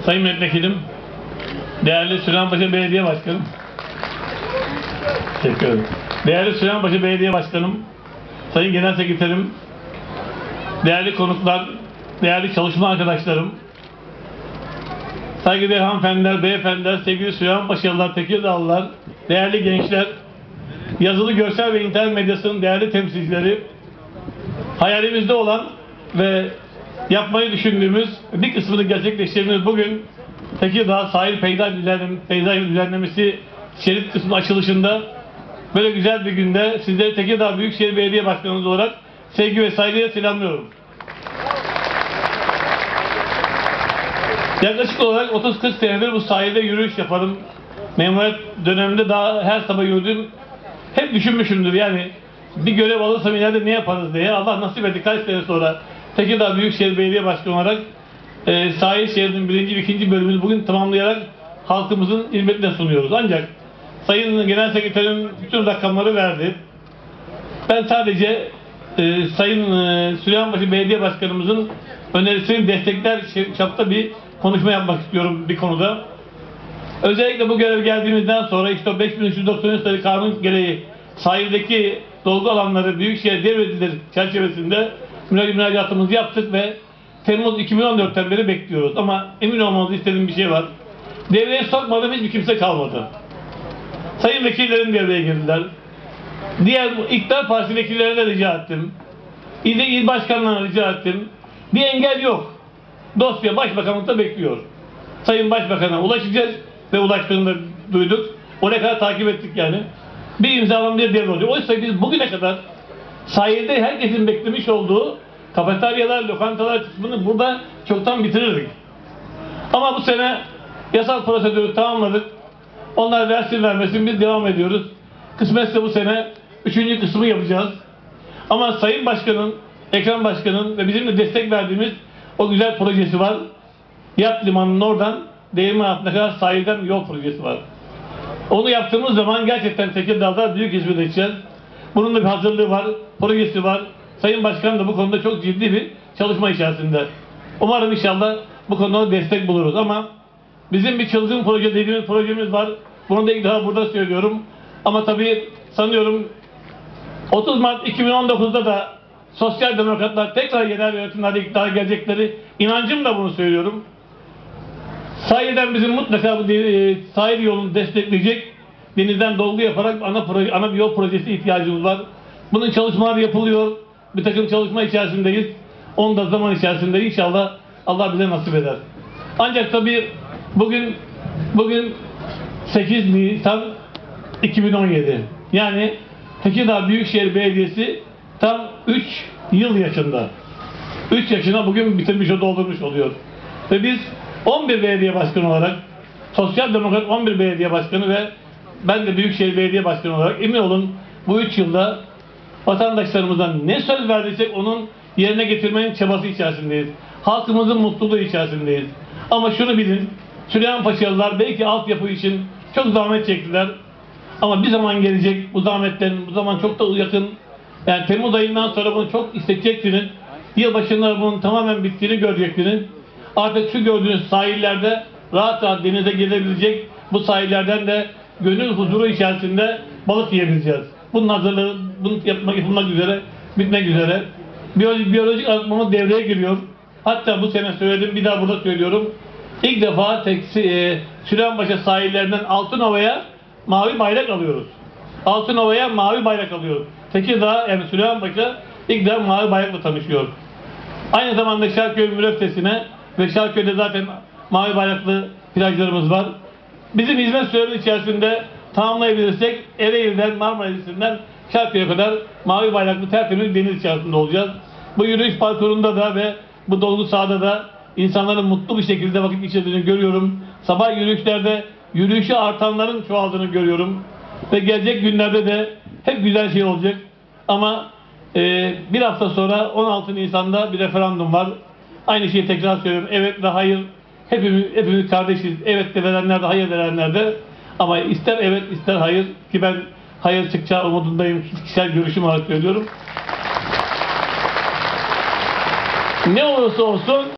Sayın Milletvekilim, değerli Süleymanpaşa Belediye Başkanım, teşekkür ederim. Değerli Süleymanpaşa Belediye Başkanım, Sayın Genel Sekreterim, değerli konuklar, değerli çalışma arkadaşlarım, saygıdeğer hanımefendiler, beyefendiler, sevgili Süleymanpaşalılar, Tekirdağlılar, değerli gençler, yazılı, görsel ve internet medyasının değerli temsilcileri, hayalimizde olan ve yapmayı düşündüğümüz, bir kısmını gerçekleştirdiğimiz bugün Tekirdağ Sahil Peyzaj Düzenlemesi şerit kısmı açılışında böyle güzel bir günde sizleri Tekirdağ Büyükşehir Belediye Başkanımız olarak sevgi ve saygıyla selamlıyorum. Yaklaşık olarak 30-40 senedir bu sahilde yürüyüş yaparım. Memuriyet döneminde daha her sabah yürüdüm. Hep düşünmüşümdür yani bir görev alırsam ileride ne yaparız diye. Allah nasip etti kaç sene sonra Tekirdağ Büyükşehir Belediye Başkanı olarak sahil şeridinin 1. ve 2. bölümünü bugün tamamlayarak halkımızın hizmetine sunuyoruz. Ancak Sayın Genel Sekreterim bütün rakamları verdi. Ben sadece Sayın Süleymanpaşa Belediye Başkanımızın önerisini destekler çapta bir konuşma yapmak istiyorum bir konuda. Özellikle bu görev geldiğimizden sonra işte 5393 sayılı kanun gereği sahildeki dolgu alanları Büyükşehir devredilir çerçevesinde müracaatımızı yaptık ve Temmuz 2014'ten beri bekliyoruz. Ama emin olmanızı istediğim bir şey var. Devreye sokmadığım hiçbir kimse kalmadı. Sayın vekillerim devreye girdiler. Diğer iktidar partisi vekillerine rica ettim. İl başkanlarına rica ettim. Bir engel yok. Dosya Başbakanlıkta bekliyor. Sayın Başbakan'a ulaşacağız ve ulaştığını da duyduk. Oraya kadar takip ettik yani. Bir imzalanma bir devre oluyor. Oysa biz bugüne kadar sahilde herkesin beklemiş olduğu kafeteryalar, lokantalar kısmını burada çoktan bitirirdik. Ama bu sene yasal prosedürü tamamladık. Onlar versin vermesin biz devam ediyoruz. Kısmetse bu sene 3. kısmı yapacağız. Ama Sayın Başkan'ın, Ekrem Başkan'ın ve bizim de destek verdiğimiz o güzel projesi var. Yat limanının oradan Değirmen altına kadar sahilden yol projesi var. Onu yaptığımız zaman gerçekten Tekirdağ'da büyük hizmet edeceğiz. Bunun da bir hazırlığı var, projesi var. Sayın Başkan da bu konuda çok ciddi bir çalışma içerisinde. Umarım inşallah bu konuda destek buluruz ama bizim bir çılgın proje dediğimiz projemiz var. Bunu da ilk defa burada söylüyorum. Ama tabii sanıyorum 30 Mart 2019'da da sosyal demokratlar tekrar yerel yönetimlerde iktidara gelecekleri inancım da bunu söylüyorum. Sahilden bizim mutlaka bu sahil yolunu destekleyecek denizden dolgu yaparak ana bir yol projesi ihtiyacımız var. Bunun çalışmaları yapılıyor. Bir takım çalışma içerisindeyiz. Onu da zaman içerisinde inşallah Allah bize nasip eder. Ancak tabii bugün 8 Nisan 2017. Yani Tekirdağ Büyükşehir Belediyesi tam 3 yıl yaşında. 3 yaşına bugün bitirmiş o doldurmuş oluyor. Ve biz 11 belediye başkanı olarak, Sosyal Demokrat 11 belediye başkanı ve ben de Büyükşehir Belediye Başkanı olarak emin olun bu 3 yılda vatandaşlarımızdan ne söz verdiysek onun yerine getirmenin çabası içerisindeyiz. Halkımızın mutluluğu içerisindeyiz. Ama şunu bilin, Süleymanpaşalılar belki altyapı için çok zahmet çektiler. Ama bir zaman gelecek, bu zahmetlerin, bu zaman çok da yakın. Yani Temmuz ayından sonra bunu çok isteyeceksiniz. Yılbaşında bunun tamamen bittiğini göreceksiniz. Artık şu gördüğünüz sahillerde rahat rahat denize girebilecek, bu sahillerden de gönül huzuru içerisinde balık yiyebileceğiz. Bunun hazırlığı, bunu yapılmak üzere, bitmek üzere. Biyolojik arıtmamız devreye giriyor. Hatta bu sene söyledim, bir daha burada söylüyorum. İlk defa Süleymanpaşa sahillerinden Altınova'ya mavi bayrak alıyoruz. Altınova'ya mavi bayrak alıyoruz. Tekirdağ yani Süleymanpaşa ilk defa mavi bayrakla tanışıyor. Aynı zamanda Şarköy Müreffesi'ne ve Şarköy'de zaten mavi bayraklı plajlarımız var. Bizim hizmet süreleri içerisinde tamamlayabilirsek Ereğli'den, Marmaris'inden Şarköy'e kadar mavi bayraklı tertemiz deniz içerisinde olacağız. Bu yürüyüş parkurunda da ve bu dolgu sahada da insanların mutlu bir şekilde vakit geçirdiğini görüyorum. Sabah yürüyüşlerde yürüyüşü artanların çoğaldığını görüyorum. Ve gelecek günlerde de hep güzel şey olacak. Ama bir hafta sonra 16 Nisan'da bir referandum var. Aynı şeyi tekrar söylüyorum. Evet ve hayır. Hepimiz kardeşiz. Evet de verenler de hayır verenler de. Ama ister evet ister hayır ki ben hayır çıkacağı umudundayım. Kişisel görüşüm olarak söylüyorum. Ne olursa olsun